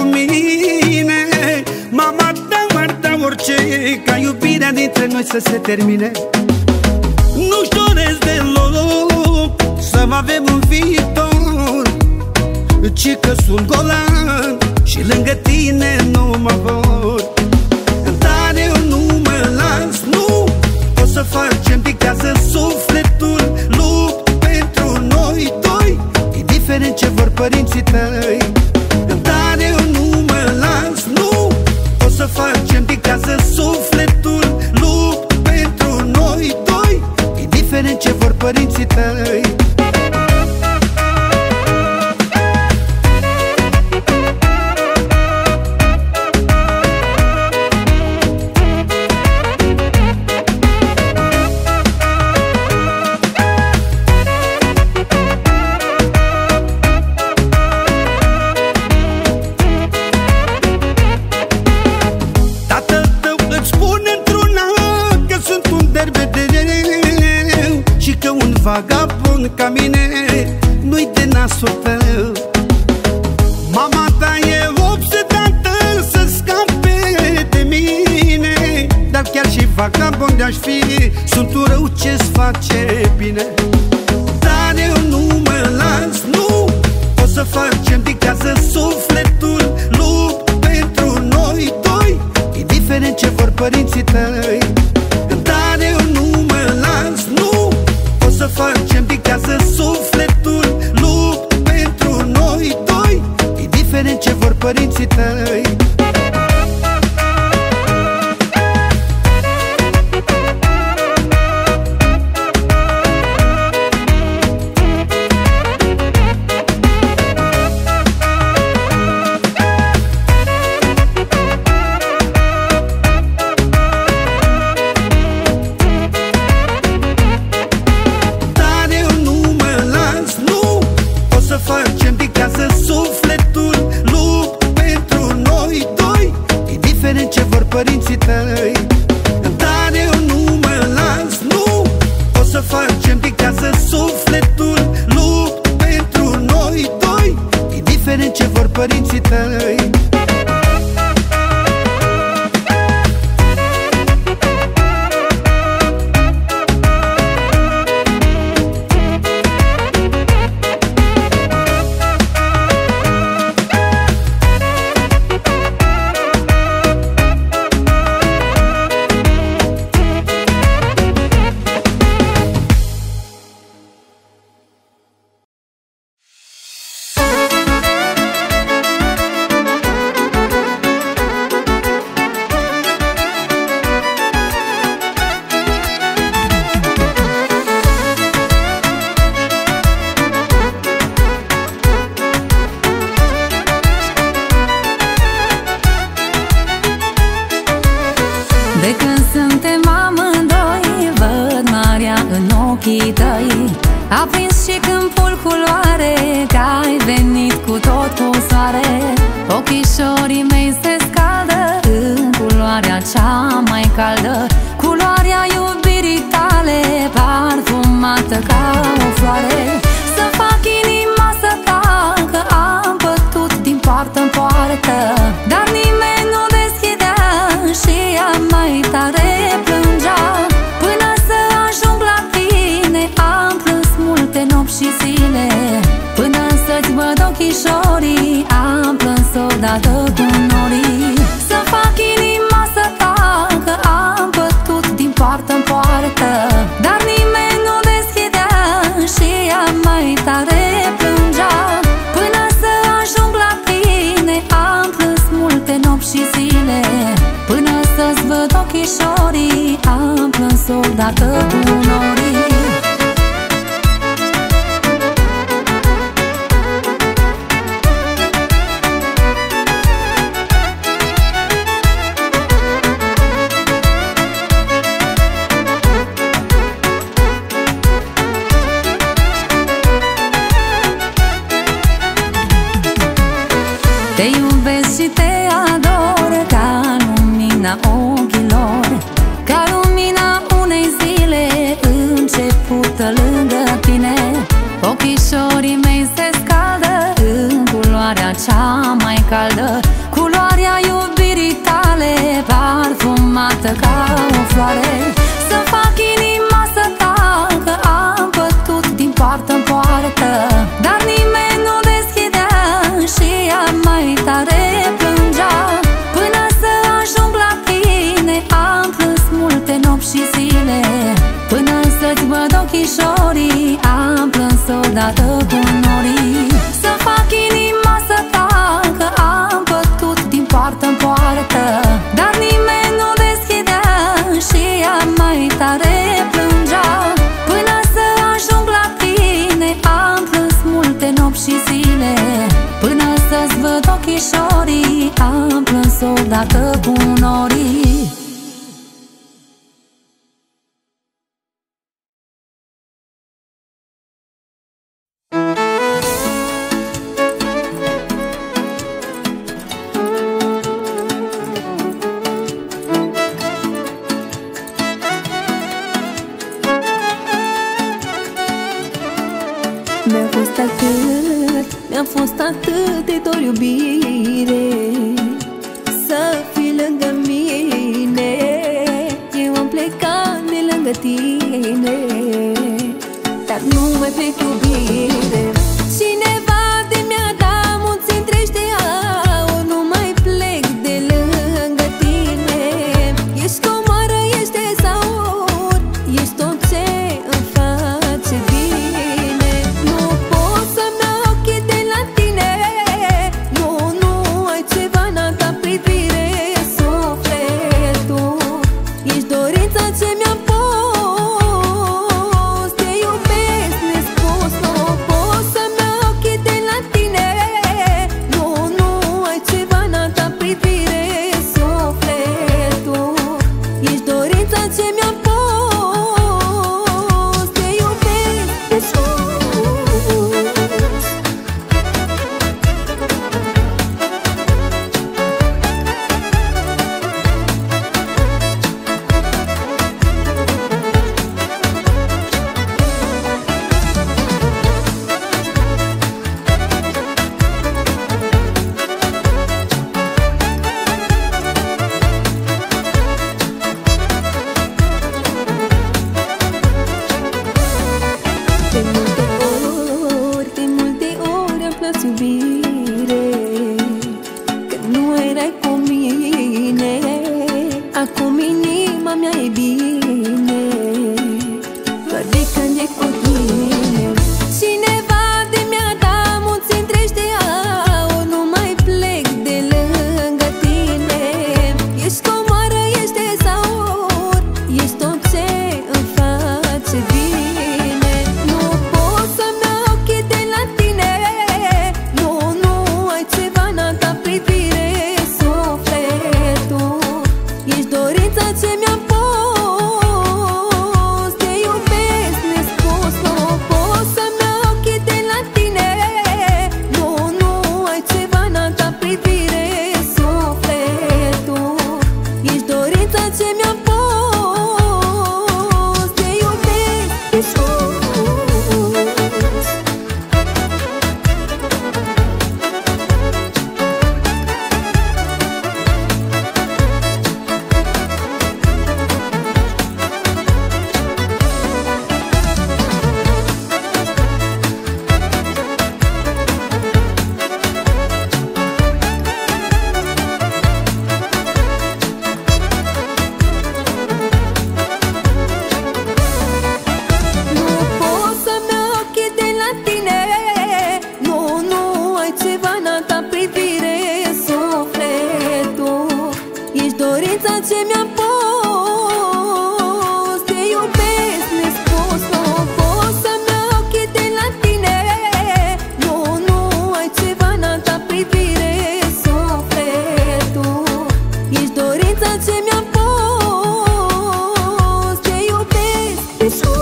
mine. Mama ta ar da orice ca iubirea dintre noi să se termine. Nu-și doresc deloc să avem un viitor, ci că sunt golan și lângă tine nu mă vor. Dar eu nu mă las, nu o să facem, dictează sufletul. Lupt pentru noi doi, indiferent ce vor părinții tăi. Dar eu nu mă las, nu o să facem, dictează sufletul. Lupt pentru noi doi, indiferent ce vor părinții tăi. Vagabond ca mine nu-i de nasul tău. Mama ta e obsedată să scape de mine, dar chiar și vagabond de-aș fi, sunt un rău ce-ți face bine. Dar eu nu mă las, nu o să facem, dictează sufletul. Lupt pentru noi doi, indiferent ce vor părinții tăi. Dar eu nu mă las, nu o să facem, dictează sufletul. Lupt pentru noi doi, indiferent ce vor părinții tăi. Părinții tăi. Dar eu nu mă las, nu o să facem, dictează sufletul. Lupt pentru noi doi, indiferent ce vor părinții tăi. De când suntem amândoi, văd marea în ochii tăi. Aprins și câmpul culoare, că ai venit cu tot cu soare. Ochișorii mei se scaldă în culoarea cea mai caldă, culoarea iubirii tale, parfumată ca o floare. Să fac inima să tacă, am bătut din poartă în poartă, dar nimeni nu deschidea și ea mai tare plângea. Până să ajung la tine am plâns multe nopți și zile, până să-ți văd ochișorii am plâns odată cu norii. Să fac inima să tacă, am bătut din poartă în poartă, dar nimeni nu deschidea și ea mai tare plângea. Până să ajung la tine am plâns multe nopți și zile, până să-ți văd ochișorii am plâns odată cu norii. Te iubesc și te ador ca lumina ochilor, ca lumina unei zile începută lângă tine. Ochișorii mei se scaldă în culoare floarea cea mai caldă, culoarea iubirii tale, parfumată ca o floare. Să fac inima să tacă, am bătut din poartă în poartă, dar nimeni nu deschidea și ea mai tare plângea. Până să ajung la tine am plâns multe nopți și zile, până să-ți văd ochișorii am plâns odată cu norii. Să fac inima să tacă, am bătut din poartă în poartă, dar nimeni nu deschidea și ea mai tare plângea. Până să ajung la tine am plâns multe nopți și zile, până să-ți văd ochișorii am plâns odată cu norii. Mi-a fost atât de dor, iubire, să fii lângă mine. Eu am plecat de lângă tine, dar nu mai plec, iubire. Cineva de mi-a dat mulți-mi trește aur, nu mai plec de lângă tine. Ești comoară, ești tezaur, ești tot ce îmi face bine. Nu pot să-mi dau ochii de la tine, nu ai ceva în a ta privire, sufletul. Ești dorința ce mi-a pus, te iubesc nespus. Nu pot să-mi dau ochii de la tine, nu ai ceva în a ta privire, sufletul. Ești dorința ce mi-a pus, te iubesc nespus. De multe ori am plâns, iubire, că nu erai cu mine. Acum inima mea e bine, doar de când e cu tine. Cineva de mi-a dat mulți-mi trește aur, nu mai plec de lângă tine. Ești comoară, ești tezaur, ești tot ce îmi face bine. Nu pot să-mi dau ochii de la tine, nu ai ceva în a ta privire, sufletul. Ești dorința ce mi-a pus, te iubesc nespus. Nu pot să-mi dau ochii de la tine, nu ai ceva în a ta privire, sufletul. Ești dorința ce mi-a pus, te iubesc nespus. Nu pot să-mi dau ochii de la tine, nu ai ceva în a ta privire, sufletul. Ești dorința ce mi-a pus, te iubesc nespus. Nu pot să-mi dau ochii de la tine, nu ai ceva în a ta privire, sufletul. Ești dorința ce mi-a pus, te iubesc nespus.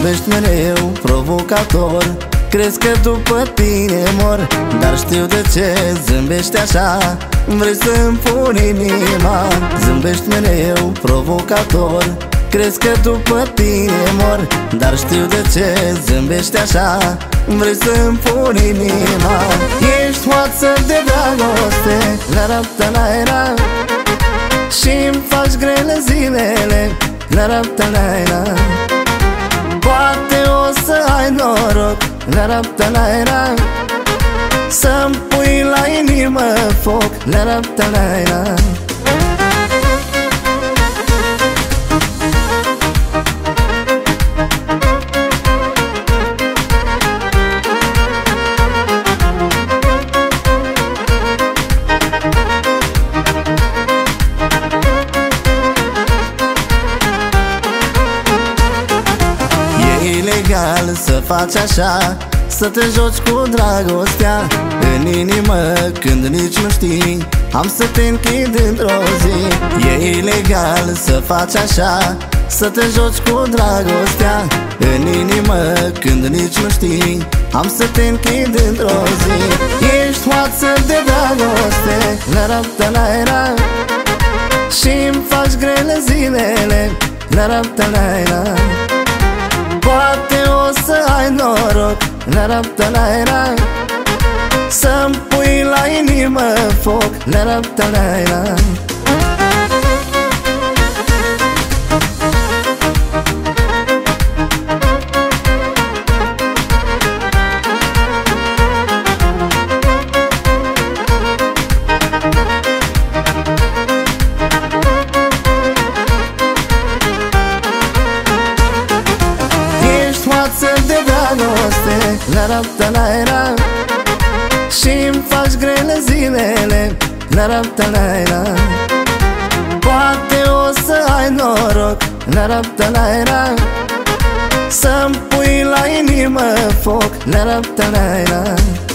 Zâmbești mereu provocator, crezi că după tine mor, dar știu de ce zâmbești așa, vrei să-mi pun inima. Zâmbești mereu provocator, crezi că după tine mor, dar știu de ce zâmbești așa, vrei să-mi pun inima. Ești hoață de dragoste, la-ra-ta-la-ra, și-mi faci grele zilele, la-ra-ta-la-ra. Poate o să ai noroc, la-ra-ta-la-ra, să-mi pui la inimă foc, la-ra-ta-la-ra. Ilegal să faci așa, să te joci cu dragostea în inimă când nici nu știi, am să te închid într-o zi. E ilegal să faci așa, să te joci cu dragostea în inimă când nici nu știi, am să te închid într-o zi. Ești hoață de dragoste, la-ra-ta-la-ra, și-mi faci grele zilele, la-ra-ta-la-ra. Poate o să ai noroc, la-ra-ta-la-ra, să-mi pui la inimă foc, la-ra-ta-la-ra. La-ra-ta-la-ra, și-mi faci grele zilele, la-ra-ta-la-ra. Poate o să ai noroc, la-ra-ta-la-ra, să-mi pui la inimă foc, la-ra-ta-la-ra.